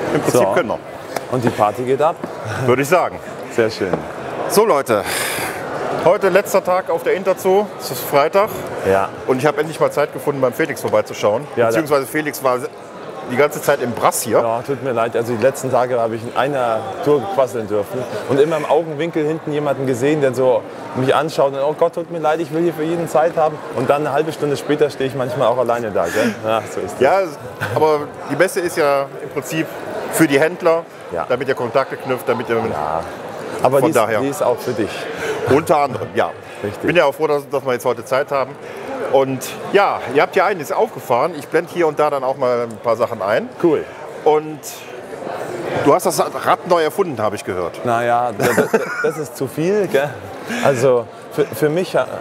Im Prinzip können wir. Und die Party geht ab. Würde ich sagen. Sehr schön. So Leute, heute letzter Tag auf der Interzoo. Es ist Freitag. Ja. Und ich habe endlich mal Zeit gefunden, beim Felix vorbeizuschauen. Ja, beziehungsweise Felix war die ganze Zeit im Brass hier. Ja, tut mir leid. Also die letzten Tage habe ich in einer Tour quasseln dürfen und immer im Augenwinkel hinten jemanden gesehen, der so mich anschaut und oh Gott, tut mir leid, ich will hier für jeden Zeit haben. Und dann eine halbe Stunde später stehe ich manchmal auch alleine da. Gell? Ja, so ist das. Ja, aber die Messe ist ja im Prinzip für die Händler, Ja. damit ihr Kontakte knüpft, damit ihr Ja. Aber Von daher. die ist auch für dich. unter anderem, ja. Richtig. Bin ja auch froh, dass wir jetzt heute Zeit haben. Und ja, ihr habt ja einiges aufgefahren. Ich blende hier und da dann auch mal ein paar Sachen ein. Cool. Und du hast das Rad neu erfunden, habe ich gehört. Naja, das ist zu viel. Gell? Also für mich, ja,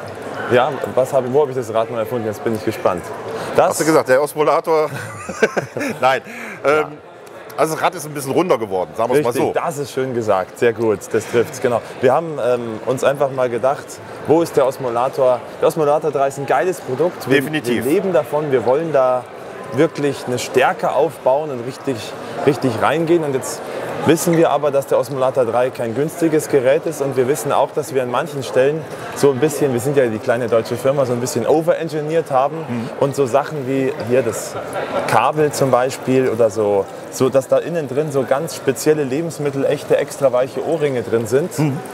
wo habe ich das Rad neu erfunden? Jetzt bin ich gespannt. Hast du gesagt, der Osmolator? Nein. Also das Rad ist ein bisschen runder geworden, sagen wir es mal Richtig, so. das ist schön gesagt. Sehr gut, das trifft's, genau. Wir haben uns einfach mal gedacht, wo ist der Osmolator? Der Osmolator 3 ist ein geiles Produkt. Definitiv. Wir leben davon, wir wollen da wirklich eine Stärke aufbauen und richtig reingehen. Und jetzt wissen wir aber, dass der Osmolator 3 kein günstiges Gerät ist. Und wir wissen auch, dass wir an manchen Stellen so ein bisschen, wir sind ja die kleine deutsche Firma, so ein bisschen overengineert haben. Und so Sachen wie hier das Kabel zum Beispiel oder so dass da innen drin so ganz spezielle Lebensmittel, echte extra weiche Ohrringe drin sind.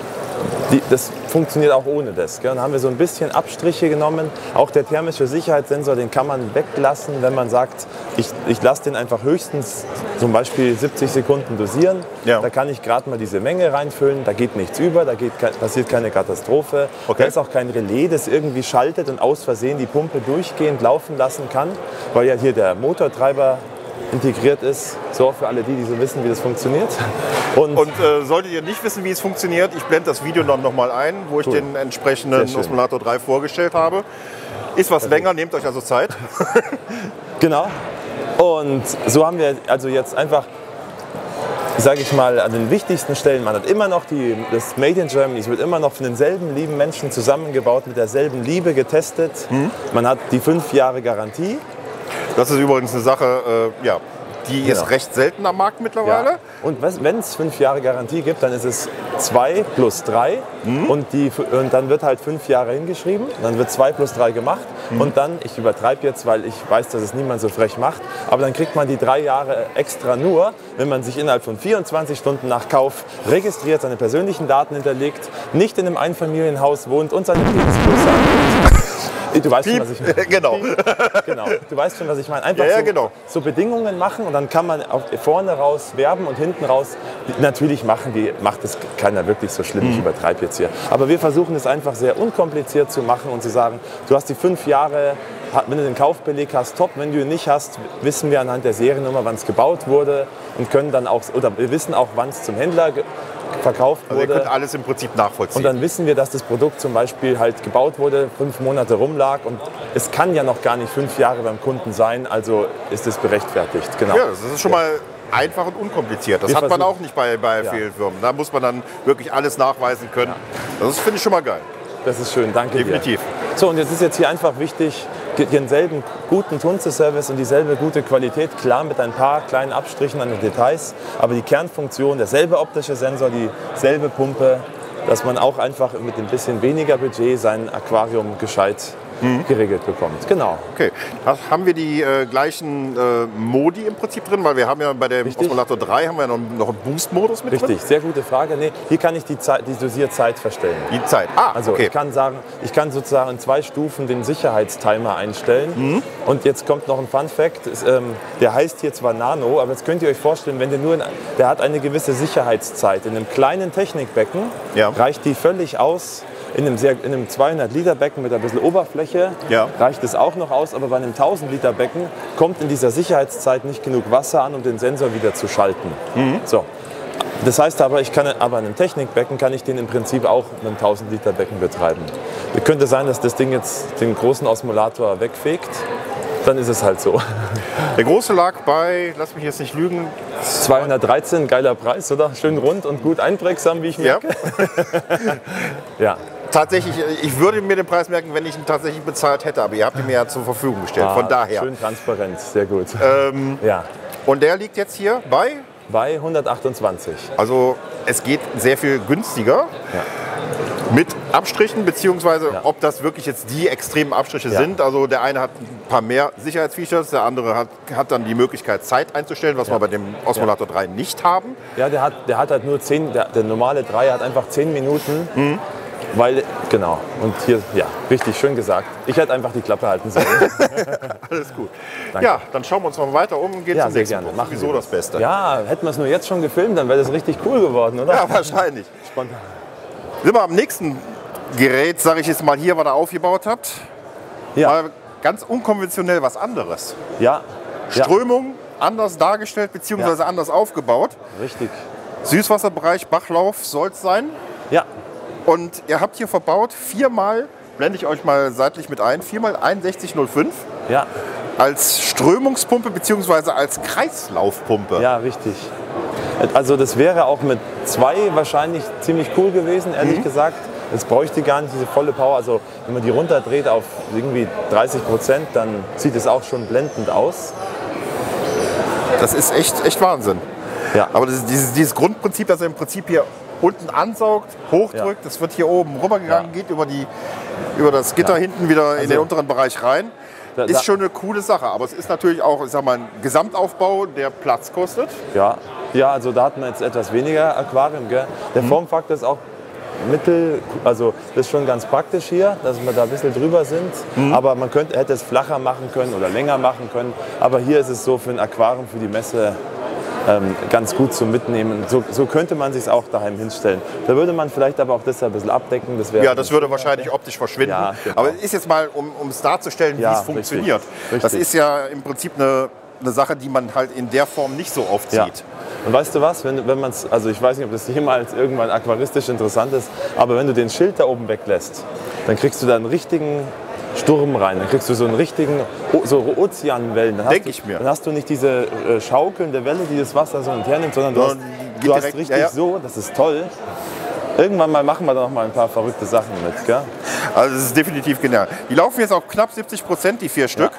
Das funktioniert auch ohne das. Gell? Dann haben wir so ein bisschen Abstriche genommen. Auch der thermische Sicherheitssensor, den kann man weglassen, wenn man sagt, ich lasse den einfach höchstens zum Beispiel 70 Sekunden dosieren. Ja. Da kann ich gerade mal diese Menge reinfüllen, da geht nichts über, passiert keine Katastrophe. Okay. Da ist auch kein Relais, das irgendwie schaltet und aus Versehen die Pumpe durchgehend laufen lassen kann, weil ja hier der Motortreiber integriert ist. So, für alle die so wissen, wie das funktioniert. Und solltet ihr nicht wissen, wie es funktioniert, ich blende das Video dann nochmal ein, wo ich den entsprechenden Osmolator 3 vorgestellt habe. Ist was länger, nehmt euch also Zeit. Genau. Und so haben wir also jetzt einfach, sage ich mal, an den wichtigsten Stellen, man hat immer noch das Made in Germany, es wird immer noch von denselben lieben Menschen zusammengebaut, mit derselben Liebe getestet. Man hat die 5 Jahre Garantie. Das ist übrigens eine Sache, die ist recht selten am Markt mittlerweile. Ja. Und wenn es 5 Jahre Garantie gibt, dann ist es 2 plus 3 und dann wird halt 5 Jahre hingeschrieben, dann wird 2 plus 3 gemacht und dann, ich übertreibe jetzt, weil ich weiß, dass es niemand so frech macht, aber dann kriegt man die 3 Jahre extra nur, wenn man sich innerhalb von 24 Stunden nach Kauf registriert, seine persönlichen Daten hinterlegt, nicht in einem Einfamilienhaus wohnt und seine Lebensgröße angibt. Du weißt schon, was ich meine. Genau. Genau. Du weißt schon, was ich meine. Einfach so Bedingungen machen und dann kann man auch vorne raus werben und hinten raus. Natürlich macht es keiner wirklich so schlimm, ich übertreibe jetzt hier. Aber wir versuchen es einfach sehr unkompliziert zu machen und zu sagen, du hast die 5 Jahre, wenn du den Kaufbeleg hast, top. Wenn du ihn nicht hast, wissen wir anhand der Seriennummer, wann es gebaut wurde und können dann auch, oder wir wissen auch, wann es zum Händler verkauft wurde. Also ihr könnt alles im Prinzip nachvollziehen. Und dann wissen wir, dass das Produkt zum Beispiel halt gebaut wurde, 5 Monate rumlag und es kann ja noch gar nicht 5 Jahre beim Kunden sein, also ist es berechtfertigt. Genau. Ja, das ist schon mal einfach und unkompliziert. Das hat man auch nicht bei vielen Firmen. Da muss man dann wirklich alles nachweisen können. Ja. Das finde ich schon mal geil. Das ist schön, danke Definitiv. dir. So, und jetzt ist jetzt hier einfach wichtig, denselben guten Tunze-Service und dieselbe gute Qualität, klar mit ein paar kleinen Abstrichen an den Details, aber die Kernfunktion, derselbe optische Sensor, dieselbe Pumpe, dass man auch einfach mit ein bisschen weniger Budget sein Aquarium gescheit geregelt bekommt. Genau. Okay. Haben wir die gleichen Modi im Prinzip drin? Weil wir haben ja bei dem Osmolator 3 haben wir noch einen Boost-Modus mit drin. Richtig, sehr gute Frage. Nee, hier kann ich die Dosierzeit verstellen. Die Zeit? Also okay. ich kann sozusagen in 2 Stufen den Sicherheitstimer einstellen. Und jetzt kommt noch ein Fun-Fact. Der heißt hier zwar Nano, aber jetzt könnt ihr euch vorstellen, wenn der hat eine gewisse Sicherheitszeit. In einem kleinen Technikbecken reicht die völlig aus. In einem 200-Liter-Becken mit ein bisschen Oberfläche reicht es auch noch aus, aber bei einem 1000-Liter-Becken kommt in dieser Sicherheitszeit nicht genug Wasser an, um den Sensor wieder zu schalten. So. Das heißt aber, in einem Technikbecken kann ich den im Prinzip auch mit einem 1000-Liter-Becken betreiben. Es könnte sein, dass das Ding jetzt den großen Osmolator wegfegt. Dann ist es halt so. Der große lag bei, lass mich jetzt nicht lügen, 213, geiler Preis, oder? Schön rund und gut einprägsam, wie ich merke. Ja. Tatsächlich, ich würde mir den Preis merken, wenn ich ihn tatsächlich bezahlt hätte, aber ihr habt ihn mir ja zur Verfügung gestellt. Von daher. Schön transparent, sehr gut. Ja. Und der liegt jetzt hier bei? bei 128. Also es geht sehr viel günstiger. Ja. Mit Abstrichen, beziehungsweise ob das wirklich jetzt die extremen Abstriche sind. Also der eine hat ein paar mehr Sicherheitsfeatures, der andere hat dann die Möglichkeit, Zeit einzustellen, was wir bei dem Osmolator 3 nicht haben. Ja, der hat halt nur 10, der normale 3 hat einfach 10 Minuten. Weil, genau, und hier, ja, richtig schön gesagt. Ich hätte einfach die Klappe halten sollen. Alles gut. Danke. Ja, dann schauen wir uns mal weiter um und gehen zum nächsten Punkt. Machen Wieso das Beste? Ja, hätten wir es nur jetzt schon gefilmt, dann wäre das richtig cool geworden, oder? Ja, wahrscheinlich. Spontan. Sind wir am nächsten Gerät, sage ich jetzt mal hier, was ihr aufgebaut habt. Ja. Mal ganz unkonventionell was anderes. Ja. Strömung anders dargestellt bzw. anders aufgebaut. Richtig. Süßwasserbereich, Bachlauf soll es sein. Ja. Und ihr habt hier verbaut viermal, blende ich euch mal seitlich mit ein, viermal 6105 Ja. als Strömungspumpe bzw. als Kreislaufpumpe. Ja, richtig. Also das wäre auch mit 2 wahrscheinlich ziemlich cool gewesen, ehrlich gesagt. Es bräuchte gar nicht diese volle Power. Also wenn man die runterdreht auf irgendwie 30%, dann sieht es auch schon blendend aus. Das ist echt Wahnsinn. Ja. Aber dieses Grundprinzip, dass er im Prinzip hier unten ansaugt, hochdrückt, das wird hier oben rübergegangen, geht über das Gitter hinten wieder in den unteren Bereich rein. Ist schon eine coole Sache, aber es ist natürlich auch, ich sag mal, ein Gesamtaufbau, der Platz kostet. Ja, also da hat man jetzt etwas weniger Aquarium. Gell? Der Formfaktor ist auch mittel, also das ist schon ganz praktisch hier, dass wir da ein bisschen drüber sind. Aber man hätte es flacher machen können oder länger machen können. Aber hier ist es so für ein Aquarium, für die Messe ganz gut zum Mitnehmen. So könnte man sich es auch daheim hinstellen. Da würde man vielleicht aber auch das ein bisschen abdecken. Das würde wahrscheinlich optisch verschwinden. Ja, genau. Aber es ist jetzt mal, um es darzustellen, wie es funktioniert. Richtig. Das ist ja im Prinzip eine Sache, die man halt in der Form nicht so oft sieht. Und weißt du was, wenn man es, also ich weiß nicht, ob das jemals irgendwann aquaristisch interessant ist, aber wenn du den Schild da oben weglässt, dann kriegst du da einen richtigen Sturm rein. Dann kriegst du so einen richtigen, so Ozeanwellen. Denke ich mir. Dann hast du nicht diese schaukelnde Welle, die das Wasser so hin und her nimmt, sondern du hast richtig so, das ist toll. Irgendwann mal machen wir da noch mal ein paar verrückte Sachen mit, gell? Also das ist definitiv genial. Die laufen jetzt auf knapp 70%, die 4 Stück.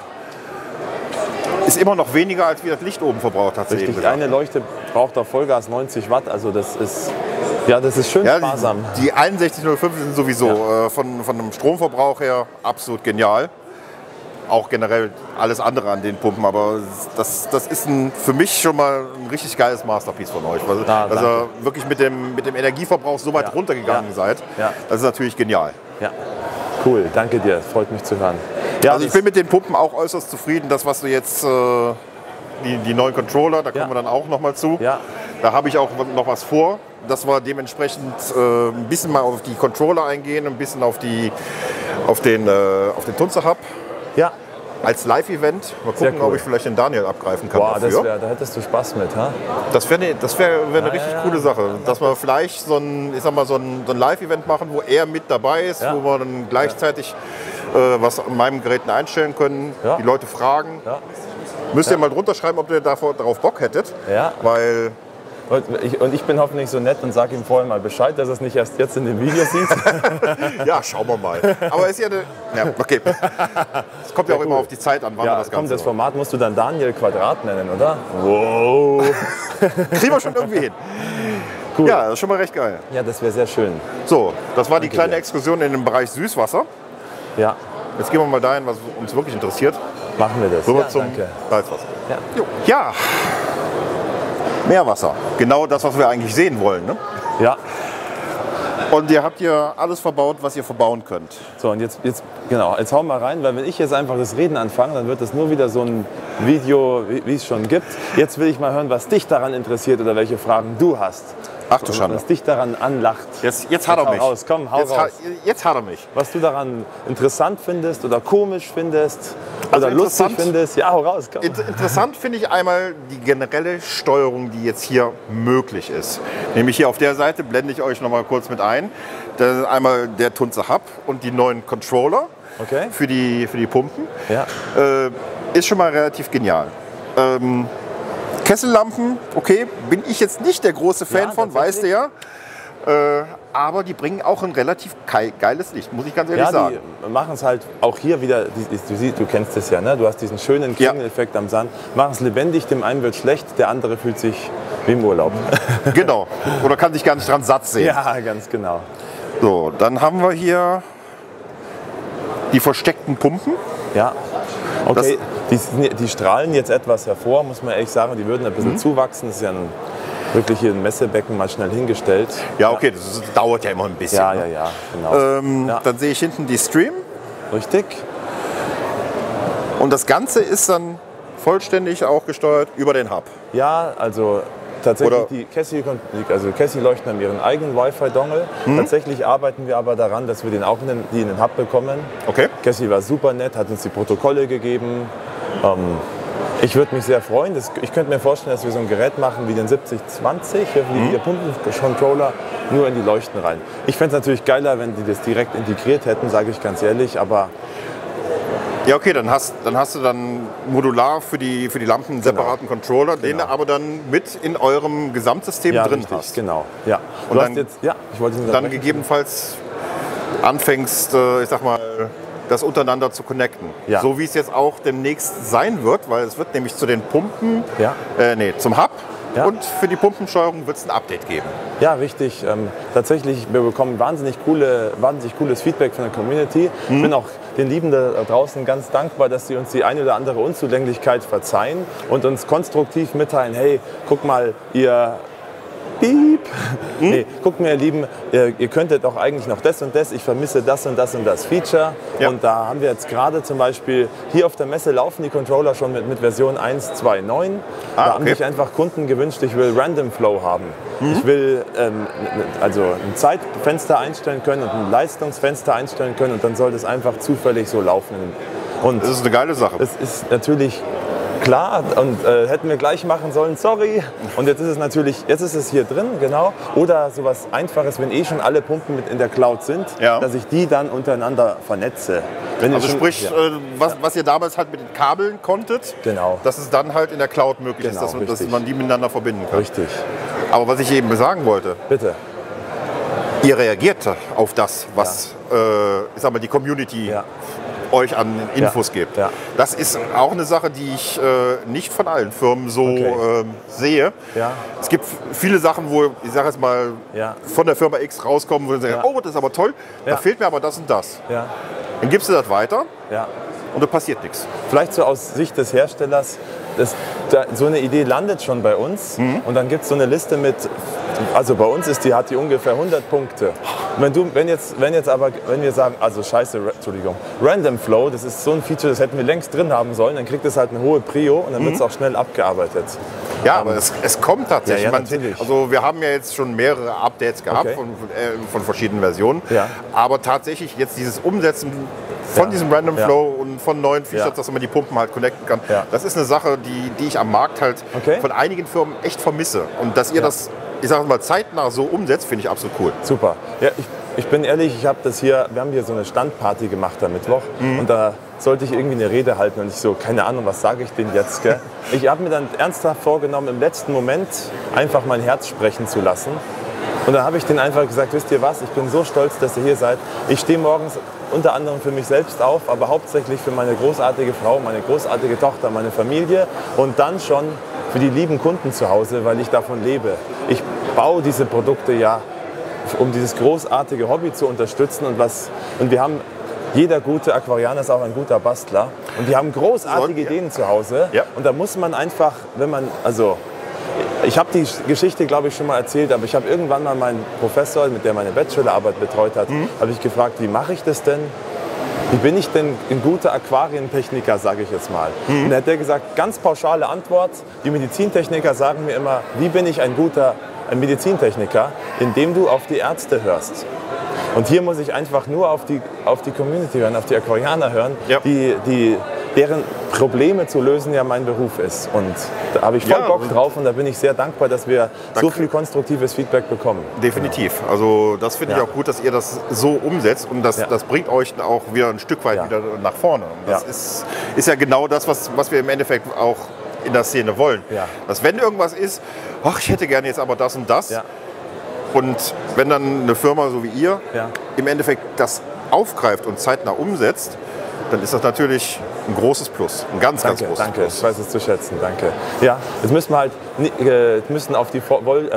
Ist immer noch weniger, als wie das Licht oben verbraucht hat. Richtig, eine Leuchte braucht auf Vollgas 90 Watt, also das ist schön sparsam. Die 6105 sind sowieso von einem Stromverbrauch her absolut genial. Auch generell alles andere an den Pumpen, aber das ist für mich schon mal ein richtig geiles Masterpiece von euch. Dass ihr wirklich mit dem Energieverbrauch so weit runtergegangen seid, das ist natürlich genial. Ja, cool, danke dir, freut mich zu hören. Ja, also ich bin mit den Pumpen auch äußerst zufrieden. Das, was du jetzt, die neuen Controller, da kommen wir dann auch noch mal zu. Ja. Da habe ich auch noch was vor, dass wir dementsprechend ein bisschen mal auf die Controller eingehen, ein bisschen auf den Tunze Hub. Ja. Als Live-Event. Mal gucken, ob ich vielleicht den Daniel abgreifen kann. Boah, da hättest du Spaß mit, ha? Das wäre eine richtig coole Sache. Dass wir vielleicht so ein Live-Event machen, wo er mit dabei ist, wo wir dann gleichzeitig was an meinen Geräten einstellen können, die Leute fragen. Ja. Müsst ihr mal drunter schreiben, ob ihr darauf Bock hättet. Ja. Weil und ich bin hoffentlich so nett und sage ihm vorher mal Bescheid, dass er es nicht erst jetzt in dem Video sieht. Ja, schauen wir mal. Aber ist ja okay. Es kommt ja auch immer auf die Zeit an, wann wir das Ganze. Das Format musst du dann Daniel Quadrat nennen, oder? Wow. Kriegen wir schon irgendwie hin. Cool. Ja, das ist schon mal recht geil. Ja, das wäre sehr schön. So, das war die kleine Exkursion in den Bereich Süßwasser. Ja. Jetzt gehen wir mal dahin, was uns wirklich interessiert. Machen wir das. Rüber zum Salzwasser. Ja. Meerwasser. Genau das, was wir eigentlich sehen wollen. Ne? Ja. Und ihr habt hier alles verbaut, was ihr verbauen könnt. So, und jetzt hauen wir rein, weil wenn ich jetzt einfach das Reden anfange, dann wird das nur wieder so ein Video, wie es schon gibt. Jetzt will ich mal hören, was dich daran interessiert oder welche Fragen du hast. Ach du Schande. Was dich daran anlacht. Jetzt hat er mich. Raus. Komm, hau raus. Jetzt hat er mich. Was du daran interessant findest oder komisch findest oder lustig findest. Ja, hau raus. Komm. Interessant finde ich einmal die generelle Steuerung, die jetzt hier möglich ist. Nämlich hier auf der Seite blende ich euch noch mal kurz mit ein. Das ist einmal der Tunze Hub und die neuen Controller für die Pumpen. Ja. Ist schon mal relativ genial. Kessellampen, okay, bin ich jetzt nicht der große Fan von, weißt du ja. Aber die bringen auch ein relativ geiles Licht, muss ich ganz ehrlich sagen. Die machen es halt auch hier wieder, du kennst es ja, ne? Du hast diesen schönen Klingeleffekt am Sand, machen es lebendig, dem einen wird schlecht, der andere fühlt sich Wie im Urlaub. Genau. Oder kann sich gar nicht dran satt sehen. Ja, ganz genau. So, dann haben wir hier die versteckten Pumpen. Ja, okay. Die strahlen jetzt etwas hervor, muss man ehrlich sagen. Die würden ein bisschen zuwachsen. Das ist ja wirklich hier ein Messebecken mal schnell hingestellt. Ja, okay, das dauert ja immer ein bisschen. Ja, ne? ja, genau. Dann sehe ich hinten die Stream. Richtig. Und das Ganze ist dann vollständig auch gesteuert über den Hub. Ja, also tatsächlich Oder- die Cassie leuchten haben ihren eigenen Wi-Fi-Dongle. Tatsächlich arbeiten wir aber daran, dass wir den auch in den Hub bekommen. Okay. Cassie war super nett, hat uns die Protokolle gegeben. Ich würde mich sehr freuen. Ich könnte mir vorstellen, dass wir so ein Gerät machen wie den 7020, der Pumpencontroller, nur in die Leuchten rein. Ich fände es natürlich geiler, wenn die das direkt integriert hätten, sage ich ganz ehrlich, aber Ja, okay, dann hast du dann modular für die Lampen einen separaten Controller, den du aber dann mit in eurem Gesamtsystem ja, drin richtig, hast. genau. Ja. Und Du dann- hast jetzt, ja, ich wollte nicht Dann unterbrechen. gegebenenfalls anfängst, ich sag mal, das untereinander zu connecten. Ja. So wie es jetzt auch demnächst sein wird, weil es wird nämlich zu den Pumpen, Ja. Zum Hub Ja. und für die Pumpensteuerung wird es ein Update geben. Ja, richtig. Tatsächlich, wir bekommen wahnsinnig cooles Feedback von der Community. Ich bin auch den Lieben da draußen ganz dankbar, dass sie uns die eine oder andere Unzulänglichkeit verzeihen und uns konstruktiv mitteilen, hey, guck mal, ihr Piep. Nee, guckt mir, ihr Lieben, ihr könntet auch eigentlich noch das und das, ich vermisse das und das und das Feature. Ja. Und da haben wir jetzt gerade zum Beispiel, hier auf der Messe laufen die Controller schon mit Version 1.2.9. Da haben okay. sich einfach Kunden gewünscht, ich will Random Flow haben. Ich will also ein Zeitfenster einstellen können und ein Leistungsfenster einstellen können und dann soll das einfach zufällig so laufen. Und Das ist eine geile Sache. das ist natürlich klar und hätten wir gleich machen sollen, sorry. Und jetzt ist es hier drin, genau. Oder sowas Einfaches, wenn schon alle Pumpen mit in der Cloud sind, Ja. dass ich die dann untereinander vernetze. Wenn ihr Also schon- sprich, ja. was ihr damals halt mit den Kabeln konntet, Genau. dass es dann halt in der Cloud möglich Genau, ist, dass richtig. man die miteinander verbinden kann. Richtig. Aber was ich eben sagen wollte, Bitte. ihr reagiert auf das, was ich sag mal, die Community Ja. euch an Infos gibt. Ja. Das ist auch eine Sache, die ich nicht von allen Firmen so Okay. sehe. Ja. Es gibt viele Sachen, wo, ich sage jetzt mal, Ja. von der Firma X rauskommen, wo sie sagen, Ja. oh, das ist aber toll, da Ja. fehlt mir aber das und das. Ja. Dann gibst du das weiter Ja. und da passiert nichts. Vielleicht so aus Sicht des Herstellers, so eine Idee landet schon bei uns und dann gibt es so eine Liste mit, also bei uns hat die ungefähr 100 Punkte. Und wenn wir sagen, also Random Flow, das ist so ein Feature, das hätten wir längst drin haben sollen, dann kriegt es halt eine hohe Prio und dann wird es auch schnell abgearbeitet. Ja, aber es kommt tatsächlich. Ja, natürlich. Also wir haben ja jetzt schon mehrere Updates gehabt Okay. von verschiedenen Versionen. Ja. Aber tatsächlich jetzt dieses Umsetzen von Ja. diesem Random Ja. Flow und von neuen Features, Ja. dass man die Pumpen halt connecten kann, Ja. das ist eine Sache, die ich am Markt halt Okay. von einigen Firmen echt vermisse. Und dass ihr das, ich sage mal, zeitnah so umsetzt, finde ich absolut cool. Super. Ja, ich bin ehrlich, wir haben hier so eine Standparty gemacht am Mittwoch und da sollte ich irgendwie eine Rede halten und ich so, keine Ahnung, was sage ich denn jetzt? Gell? Ich habe mir dann ernsthaft vorgenommen, im letzten Moment einfach mein Herz sprechen zu lassen. Und dann habe ich denen einfach gesagt, wisst ihr was, ich bin so stolz, dass ihr hier seid. Ich stehe morgens unter anderem für mich selbst auf, aber hauptsächlich für meine großartige Frau, meine großartige Tochter, meine Familie und dann schon für die lieben Kunden zu Hause, weil ich davon lebe. Ich baue diese Produkte ja, um dieses großartige Hobby zu unterstützen und wir haben, jeder gute Aquarianer ist auch ein guter Bastler und die haben großartige Ja. Ideen zu Hause Ja. und da muss man einfach, ich habe die Geschichte, glaube ich, schon mal erzählt, aber ich habe irgendwann mal meinen Professor, mit der meine Bachelorarbeit betreut hat, habe ich gefragt, wie mache ich das denn? Wie bin ich denn ein guter Aquarientechniker, sage ich jetzt mal? Und da hat er gesagt, ganz pauschale Antwort, die Medizintechniker sagen mir immer, wie bin ich ein Medizintechniker, indem du auf die Ärzte hörst. Und hier muss ich einfach nur auf die Community hören, auf die Aquarianer hören, Ja. deren Probleme zu lösen ja mein Beruf ist. Und da habe ich voll Ja, Bock und- drauf und da bin ich sehr dankbar, dass wir so Danke. viel konstruktives Feedback bekommen. Definitiv. Also das finde ich Ja. auch gut, dass ihr das so umsetzt und das, Ja. das bringt euch auch wieder ein Stück weit Ja. wieder nach vorne. Und das Ja. ist ja genau das, was wir im Endeffekt auch in der Szene wollen. Ja. Dass wenn irgendwas ist, ach, ich hätte gerne jetzt aber das und das. Ja. Und wenn dann eine Firma so wie ihr Ja. im Endeffekt das aufgreift und zeitnah umsetzt, dann ist das natürlich ein großes Plus. Ein ganz großes Danke, Plus. ich weiß es zu schätzen, danke. Ja, jetzt müssen wir halt müssen auf die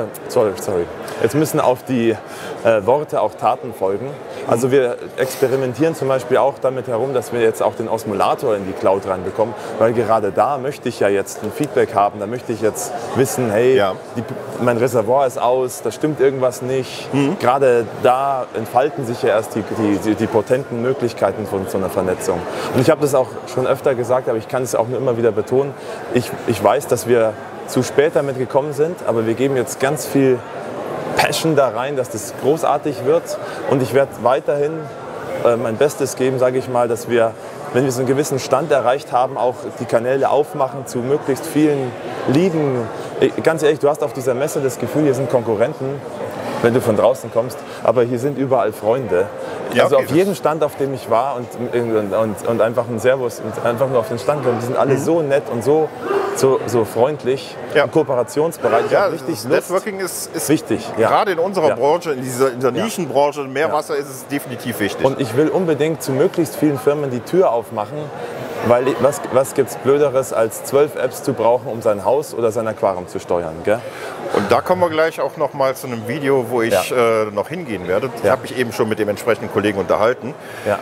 Jetzt müssen auf die Worte auch Taten folgen. Also wir experimentieren zum Beispiel auch damit herum, dass wir jetzt auch den Osmolator in die Cloud reinbekommen, weil gerade da möchte ich ja jetzt ein Feedback haben, da möchte ich jetzt wissen, hey, mein Reservoir ist aus, da stimmt irgendwas nicht. Gerade da entfalten sich ja erst die potenten Möglichkeiten von so einer Vernetzung. Und ich habe das auch schon öfter gesagt, aber ich kann es auch nur immer wieder betonen. Ich weiß, dass wir zu spät damit gekommen sind, aber wir geben jetzt ganz viel Passion da rein, dass das großartig wird. Und ich werde weiterhin mein Bestes geben, sage ich mal, dass wir, wenn wir so einen gewissen Stand erreicht haben, auch die Kanäle aufmachen zu möglichst vielen lieben. Ganz ehrlich, du hast auf dieser Messe das Gefühl, hier sind Konkurrenten, wenn du von draußen kommst, aber hier sind überall Freunde. Ja, also okay, auf jedem Stand, auf dem ich war und einfach ein Servus und einfach nur auf den Stand kommen, die sind alle so nett und so freundlich und kooperationsbereit. Ja, das Networking ist wichtig. Gerade in unserer Branche, in dieser Nischenbranche, Meerwasser ist es definitiv wichtig. Und ich will unbedingt zu möglichst vielen Firmen die Tür aufmachen, weil was gibt es Blöderes, als 12 Apps zu brauchen, um sein Haus oder sein Aquarium zu steuern, gell? Und da kommen wir gleich auch noch mal zu einem Video, wo ich noch hingehen werde. Ich habe mich eben schon mit dem entsprechenden Kollegen unterhalten,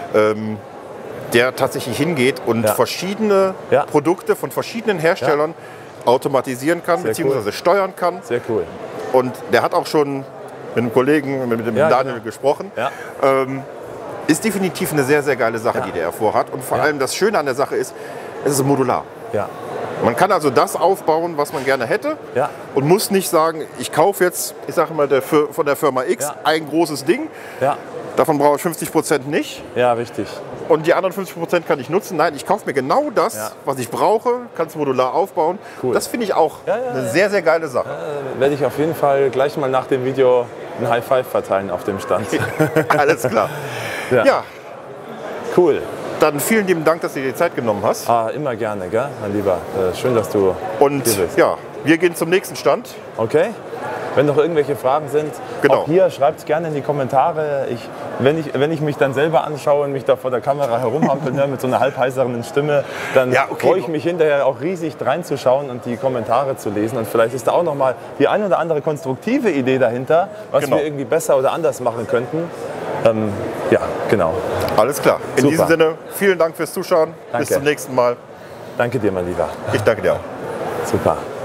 der tatsächlich hingeht und verschiedene Produkte von verschiedenen Herstellern automatisieren kann, beziehungsweise steuern kann. Sehr cool. Und der hat auch schon mit einem Kollegen, mit dem Daniel gesprochen. Ja. Ist definitiv eine sehr, sehr geile Sache, die der vorhat. Und vor allem das Schöne an der Sache ist, es ist modular. Ja. Man kann also das aufbauen, was man gerne hätte und muss nicht sagen, ich kaufe jetzt, ich sage mal, von der Firma X ein großes Ding. Ja. Davon brauche ich 50% nicht. Ja, richtig. Und die anderen 50% kann ich nutzen. Nein, ich kaufe mir genau das, was ich brauche, kann es modular aufbauen. Cool. Das finde ich auch eine sehr, sehr geile Sache. Werde ich auf jeden Fall gleich mal nach dem Video ein High Five verteilen auf dem Stand. Alles klar. Ja. Cool. Dann vielen lieben Dank, dass du dir die Zeit genommen hast. Immer gerne, gell, mein Lieber. Schön, dass du hier bist. Ja, wir gehen zum nächsten Stand. Okay. Wenn noch irgendwelche Fragen sind, auch hier schreibt es gerne in die Kommentare. Wenn ich mich dann selber anschaue und mich da vor der Kamera herumhampeln höre mit so einer halbheisernden Stimme, dann freue ich mich hinterher auch riesig reinzuschauen und die Kommentare zu lesen. Und vielleicht ist da auch noch mal die ein oder andere konstruktive Idee dahinter, was wir irgendwie besser oder anders machen könnten. Ja, genau. Alles klar. In diesem Sinne, vielen Dank fürs Zuschauen. Danke. Bis zum nächsten Mal. Danke dir, mein Lieber. Ich danke dir auch. Super.